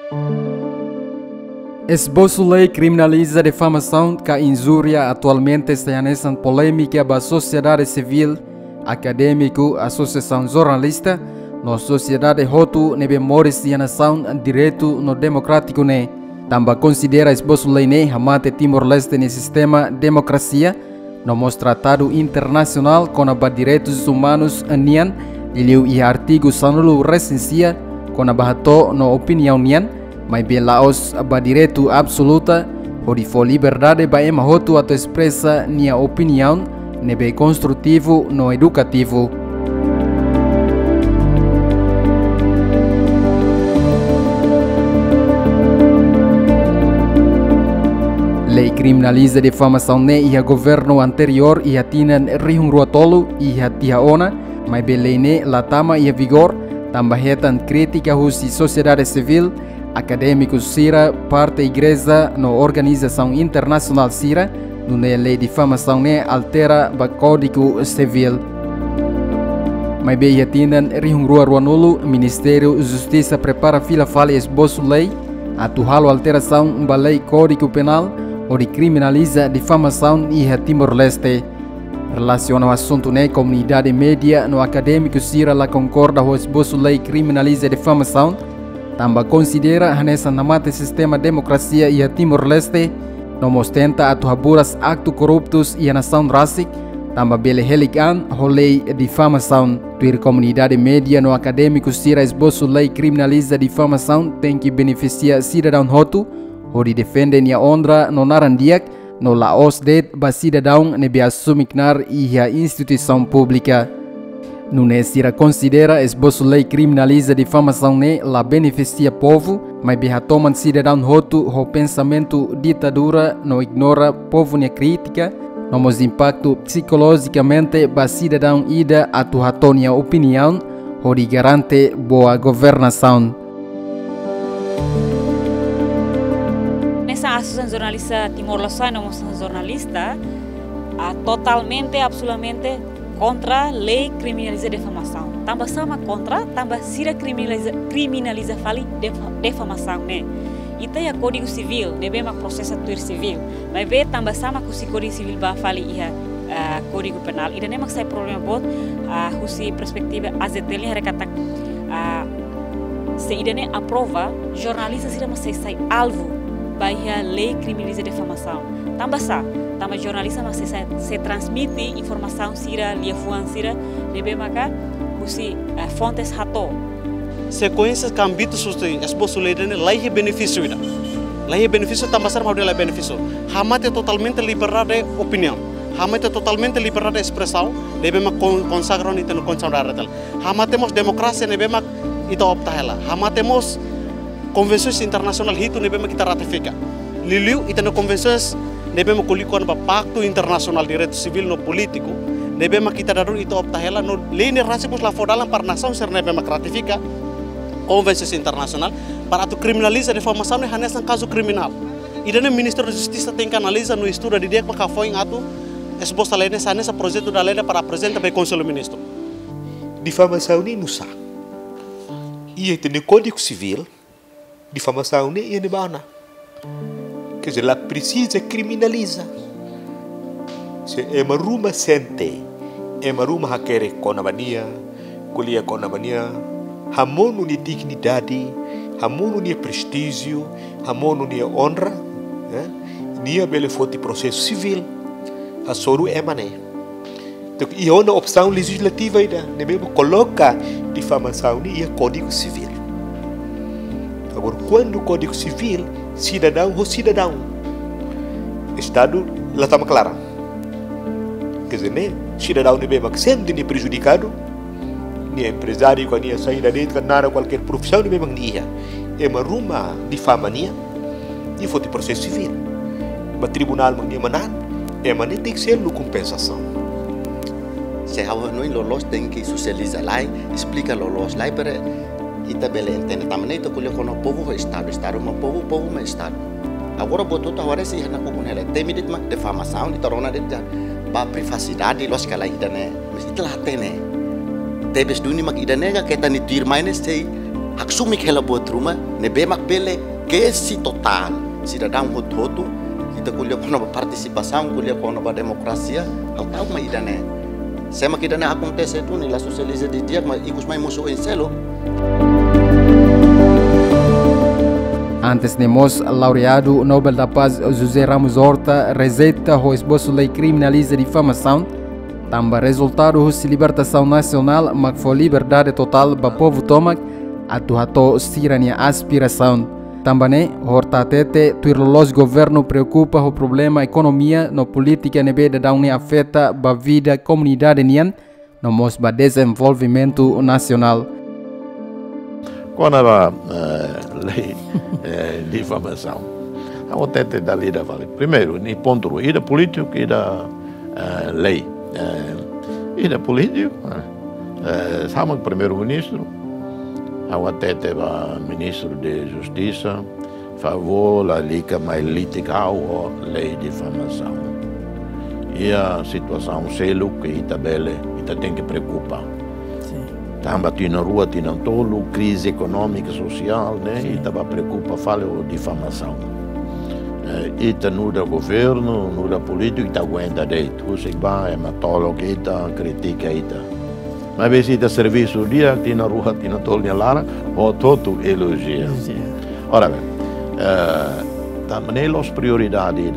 Esboço lei criminaliza difamação que injúria atualmente está nessa polêmica da sociedade civil, acadêmico, associação jornalista, na sociedade roto nebe mores e nação direito no democrático ne. Também considera esboço lei ne hamate Timor-Leste no sistema democracia, no mos tratado internacional com a direitos humanos anian, e artigo sanulu recensia com a bahato no opinião nian, mas bem laos ba direito absoluta, onde for liberdade ba ema hotu ato expressa nia opinião, nebe construtivo no educativo. Lei criminaliza difamação ne e a governo anterior e a tinan rihung ruatolo e a tia ona, mas bem lei ne latama e a vigor, tambahetan crítica husi sociedade civil, acadêmicos Sira, parte igreja no organização internacional Sira, no lei de difamação ne altera o código civil. Mas bem atinan rihung ruanulo, Ministério Justiça prepara fila fale esboço lei, atuhalo alteração ba lei código penal, onde criminaliza difamação e a Timor-Leste. Relaciona o assunto ne comunidade média no acadêmico Sira la concorda o esboço lei criminaliza difamação. Também considera nessa namate sistema democracia e a Timor-Leste não ostenta atuhaburas actos corruptos e a nação racic, também bele heligan o lei de difamação. Tuir comunidade média no acadêmico Sira esboço lei criminaliza difamação tem que beneficiar cidadão hotu, onde defendem a honra no narandiak, no laos det ba cidadão nebe assumiknar e a instituição pública. Nunes Sira considera esboço lei criminaliza difamação ne la beneficia povo, mas beha toman cidadão hotu o pensamento ditadura no ignora povo ne crítica, nomos impacto psicologicamente ba cidadão ida atuhatonia opinião, onde garante boa governação. Nessa associação jornalista Timor-Leste, nós somos jornalistas totalmente, absolutamente contra a lei criminaliza difamação. Também sama contra, também Sira criminaliza fali difamação, né? E tem o Código Civil, devemos processar tudo civil. Mas vê também sama que o Código Civil vai falar e Código Penal. E não é que problema bot, a perspectiva AZT ele recata se ele aprova, jornalista Sira mas sai alvo vai a lei criminaliza difamação. Também jornalista mas se transmite informação Sira, liefuan Sira, devemos que fontes hato. Sequências que ambito sustui, esboço lei dene, lei benefício ida. Lei benefício também serve para lei benefício. Hamat é totalmente liberdade de opinião. Hamat é totalmente liberdade de expressão. Devemos consagrar itu no consagrar retal. Hamat temos democracia, devemos itu opta ela. Hamat temos convenções internacionais itu devemos kita ratifica. Liliu itu no convenções devemos kulikon ba pacto internacional direito civil no político. Devemos kita darun itu opta ela no lei ne rasipus la fodalan para nação ser devemos ratifica. Convenções internacional para tu criminaliza difamação ne hanes um caso criminal. E daí o Ministério da Justiça tem que analisar no estudo de dia para foi em ato exposta lei nessa projeto da lei para apresentar para o Conselho Ministro. Difamação nem nusa. E tem no Código Civil difamação nem é nebana. Quer dizer, ela precisa criminalizar. Se é uma ruma sente, é uma ruma haquere com a mania, colia com a mania. Hamon unia dignidade, hamon unia prestígio, hamon unia honra, nia bele foti processo civil, a soru é mané. Então, e a opção legislativa ainda, devemos colocar difamação e o Código Civil. Agora, quando o Código Civil, cidadão ou cidadão, Estado, lá está clara. Quer dizer, né? Cidadão devemos sempre prejudicado. Ni empresário que ni saída dentro nada qualquer profissão nem mesmo nia é uma ruma difama nia e foi de processo civil mas tribunal nia manan é mané tem que ser no compensação se hawa noi lolos tem que socializar lá explica lolos lá para ita bele entende também to colhe com o povo o estado mas povo mas estado agora botou agora se na com ela tem medida de difamação de torna de ba privacidade los que lá ainda né mas ita lá tem né Tebes duni mak idanega kita ni tir maines sei Haksumi kela buat rumah, nebe mak bele kesi total. Cidadão hoto kita kuliah kono participação, kuliah kono demokrasia, hal tahu mai idane. Sema kita na acontece tu ni la socializa de dia, mas ikus mai musuh em selo. Antes nemos laureado Nobel da Paz José Ramos Horta rejeita o esboço lei criminaliza difamação, tamba resultado se libertação nacional, mas foi liberdade total para povo toma, atuato tirania aspiração. Também Horta tete tuirlos governo preocupa o problema economia no política nebe da daune afeta ba vida comunidade nian no mos ba desenvolvimento nacional. Quando a lei de difamação, a tete da lei da vale. Primeiro, ni ponto ida político ida lei. Ida político, sama primeiro-ministro, a tete va ministro de Justiça, favor a liga mais litigal a lei de difamação. E a situação selo que ita bele, ita tem que preocupar. Também na rua tinha tolo, crise econômica, social, né? E estava preocupado, fala de difamação. E no da governo, no da política, está aguenta deito. O que vai, é matolo que está, critica ita. Mas vez ita serviço dia, tinha na rua, tinha tolo na lara, ou todo elogia. Ora bem, também as prioridades,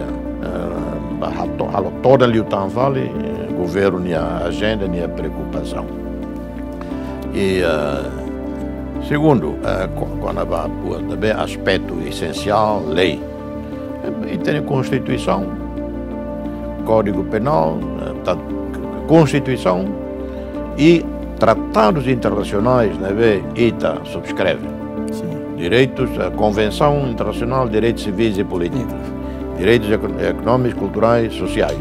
toda a luta vale, governo, a agenda, a preocupação. E segundo, quando também aspecto essencial, lei. E tem a Constituição, Código Penal, Constituição e tratados internacionais, né, ETA subscreve. Direitos, a Convenção Internacional de Direitos Civis e Políticos, direitos econômicos, culturais, sociais.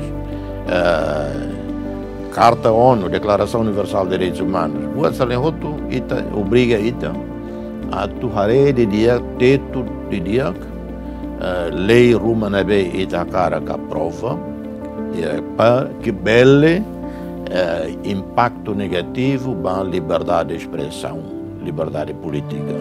Carta ONU, Declaração Universal de Direitos Humanos. O Salenhoto obriga a atuar de dia, teto de dia, lei ruma na be ita cara que aprova, para que bele impacto negativo para a liberdade de expressão, liberdade política.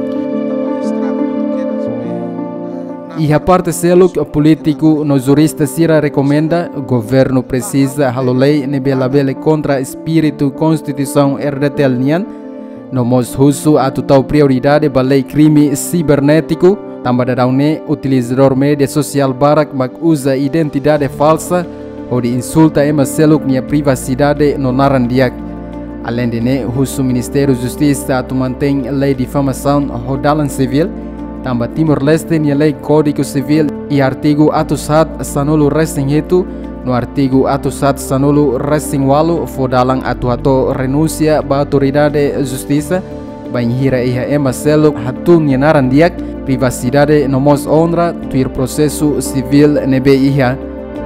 E a parte selo que o político no jurista Sira recomenda, o governo precisa a lei nebela bele contra espírito constituição herdetelnian, no mos husu a total prioridade para lei crime cibernético, também da daune utilizador mídia social barak mak usa identidade falsa ou de insulta ema selo que privacidade no narandiak. Além de ne, husu Ministério da Justiça atu mantém lei de difamação rodalan civil, também Timor-Leste nia lei Código Civil e artigo atusat sanulu resting no artigo atusat sanulu resting walu fodalang atuato renúncia ba autoridade justiça banhira iha ema selo hatun nia narandiak privacidade no mos honra tuir processo civil nebe iha.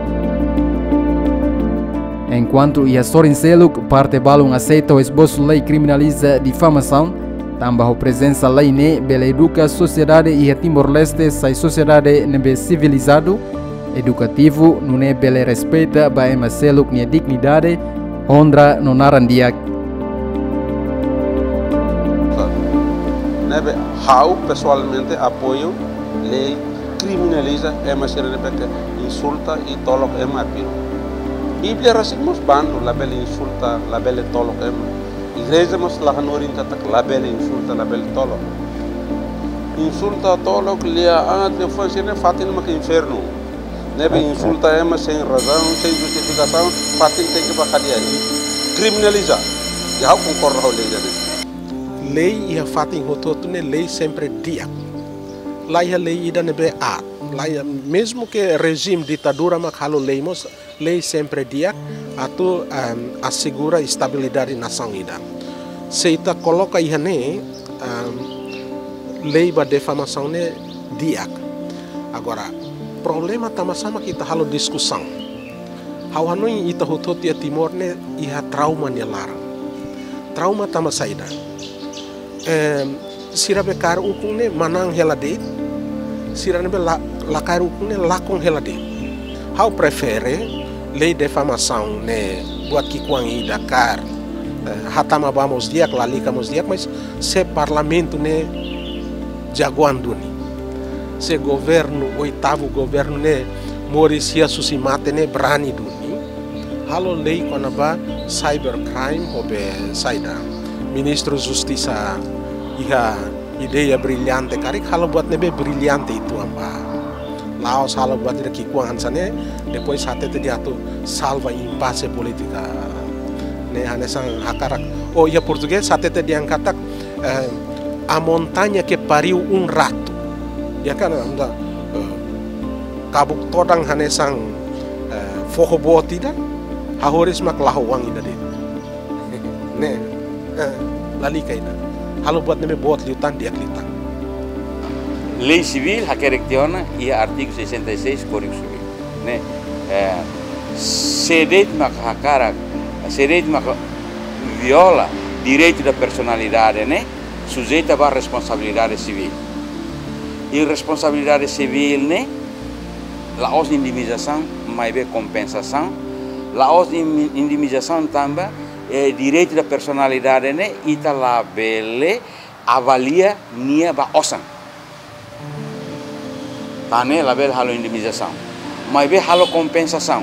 Enquanto ia sorin selo parte balung aceita o esboço lei criminaliza difamação, também a presença lei ne bela educa sociedade e a Timor-Leste sai sociedade nebe civilizado, educativo, não é bela respeita ba ema selo que dignidade, honra no narandiak. Nebe how pessoalmente apoio lei criminaliza ema selo nebe insulta e tolok ema piro. Bíblia rasimos bando la bela insulta, la bela tolok ema. Igreja mas lahan orinta tak label insulta label tolo. Insulta tolo que lia de fazer fatin mak inferno. Nebe insulta ema sem razão, sem justificação, fatin tem que bacadia. Criminaliza. E how concorda com lei dele. Lei e a fatin hototo ne lei sempre dia. Lá a lei ida nebe a. Lá mesmo que regime ditadura mak halo lei mos lei sempre dia atau assegura a estabilidade na nação ida. Se ita coloca ihane lei ba defamação ne diak. Agora problema sama kita halo discussão. Hawanoi ita hototi a Timor ne iha trauma ne lara. Trauma tama saida. Sira bekar ukung ne manang helade. Sira ne lakar ukung ne lakong helade. How prefere lei defamação né buat kikuang i Dakar hatama vamos diak lalika mos diak mas se parlamento ne jagoanduni se governo oitavo governo ne Morisia Susimate ne berani duni halo lei konaba cybercrime hobe saida ministro justiça iha ideia brilhante karik halo buat nebe brilhante itu amba Laos halo buat ida kikuangan sane depois hate te diatu salva impasse politica ne hanesang hakarak oh iya português hate te diangkatak a montanha que pariu rato ya kan anda kabuk todang hanesang foho boti dan hahoris mak lahawang ida de ne lalika ida halo buat nebe bot liutan dia liutan Lei civil hakerektiona ia artigo 66 Código Civil né sedeit mak hakarak sedeit mak viola direito da personalidade né sujeita a responsabilidade civil e responsabilidade civil né la os indemnização mais bem compensação la os indemnização também direito da personalidade né ita la bele avalia nia ba osan tane la bele halo indemnização mais bem halo compensação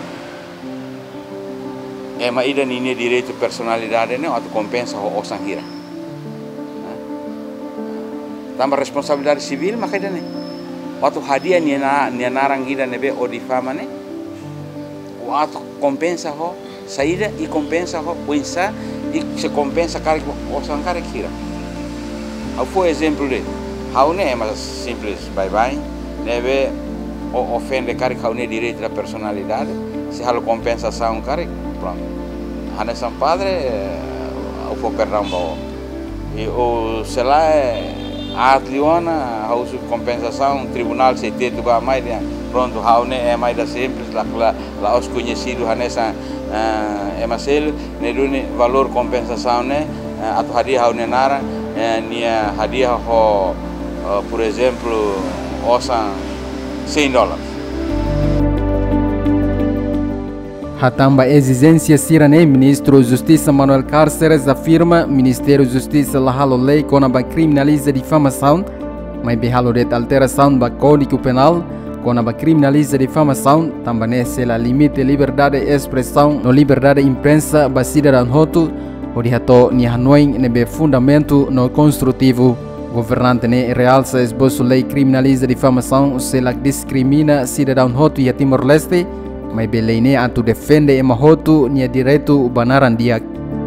mas ida nini direito de personalidade né atau compensa ho osan hira tambah responsabilidade civil makanya nih waktu hadiah nia narang ida nebe odifama nih waktu kompensa ho saída e compensa ho pensa e se compensa cara osan cara hira au foi exemplo de how ne é mais simples bye bye nebe ofende cara how ne direito da personalidade se halo compensação cara pronto hanesan padre au foi perdão bao e o sei lá a atliona a compensação tribunal se tem tudo mais pronto haune é mais da simples lá os conhecidos nessa é Marcelo ne dune valor compensação né atau hadiah haune nara nia hadiah ho por exemplo osan $100 Hatamba exigência sirane ministro Justiça Manuel Cárceres afirma Ministério Justiça lahalo lei conaba criminaliza difamação mas behalo det alteração ba Código Penal conaba criminaliza difamação também se la limite liberdade de expressão no liberdade de imprensa ba cidadão hotu odihato ni hanoin nebe fundamento no construtivo governante ne realça esboço lei criminaliza difamação se la discrimina cidadão hotu e Timor-Leste mas belene antu defende emahotu nia direito banaran dia.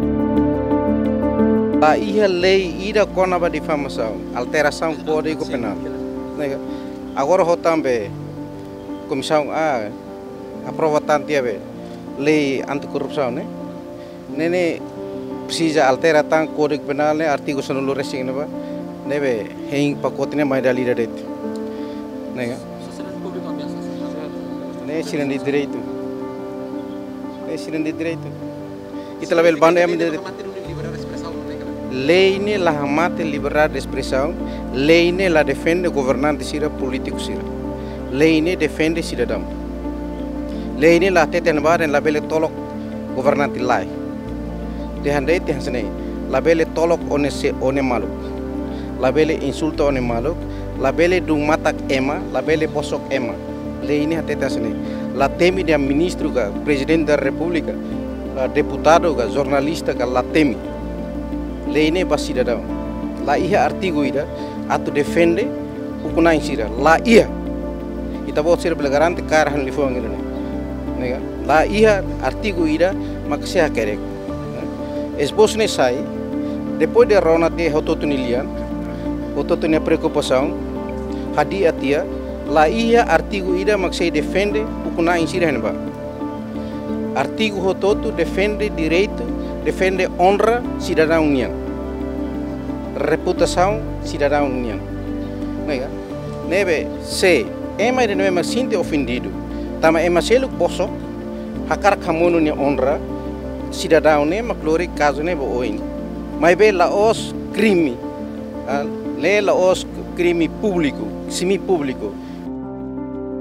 A ia lei ida conaba difamação, alteração Código Penal. Agora ho tambe comissão aprova tanto lei anticorrupção né. Nene precisa altera tan Código Penal né artigo sonolo resing né ba. Nebe hein pacote né mais da lida det. Né? É de direito. É de direito. E também bando é lei ne la mate liberdade de expressão, lei ne la defende governante sira político sira. Lei ne defende cidadão. Lei ne la teten bar en la bele tolok governante lai. De handai te hansane la bele tolok one maluk. La bele insulta one maluk, la bele dung matak ema, la bele bosok ema. Lei ini hati tasne, la temi dia ministro ga, presidente da república, deputado ga, jornalista ga, la temi. Lei ini basi cidadão. La ia artigo ida, atu defende, ukuna insira. La ia, ita bot ser garante cara han lifong ini. Nega, la ia artigo ida, maksia kerek. Esbos ne sai, depois de rona te hototunilian, hototunia preocupação, hadi atia. La ia artigo ida maksai defende ukuna insira henba. Artigo hototu defende direito, defende honra cidadão união. Reputação cidadão união. Nega, nebe se ema de nebe sinte ofendido. Tama ema selu poso hakar kamono ni honra cidadão ne maklori caso ne boin. Mas be la os crime, le la os crime público, semi público.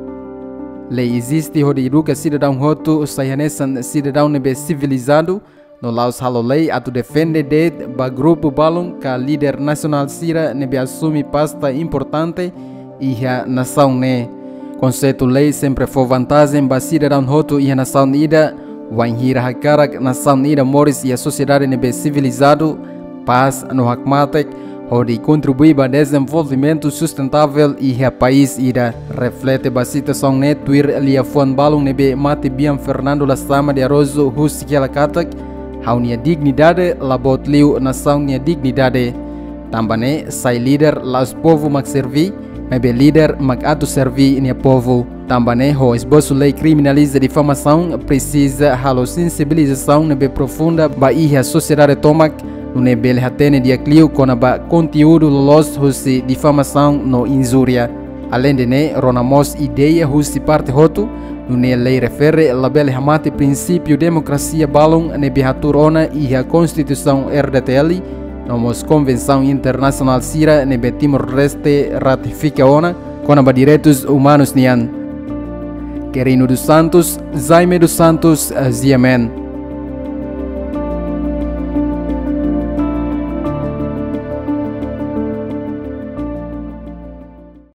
Lei existe onde educa cidadão hotu sayanesan cidadão nebe civilizado no laus halo lei atu defende det ba grupo balung ka líder nacional sira nebe assumi pasta importante iha nação ne. Conceito lei sempre foi vantagem ba cidadão hotu iha nação ida wanhira hakarak nação ida moris e a sociedade nebe civilizado paz no hakmatek onde contribui para o desenvolvimento sustentável e o país ira reflete a situação ne tuir lia fuan balung nebe mate biam Fernando Lastama de Arozo husikiala katak haunia dignidade labot liu nação nia dignidade tambane sai líder las povo mak servi mebe líder mak atu servi nia povo tambane ho esboço lei criminaliza difamação precisa halo sensibilização nebe profunda ba a sociedade tomak no nebel hatene dia clio com a conteúdo los husi difamação no injúria além de ne ronamos ideia husi parte hotu no ne lei refere label hamate princípio democracia balong nebe haturona e a constituição RDTL nomos convenção internacional sira nebe Timor-Leste ratifica ona com a direitos humanos nian Querino dos Santos Jaime dos Santos Ziamen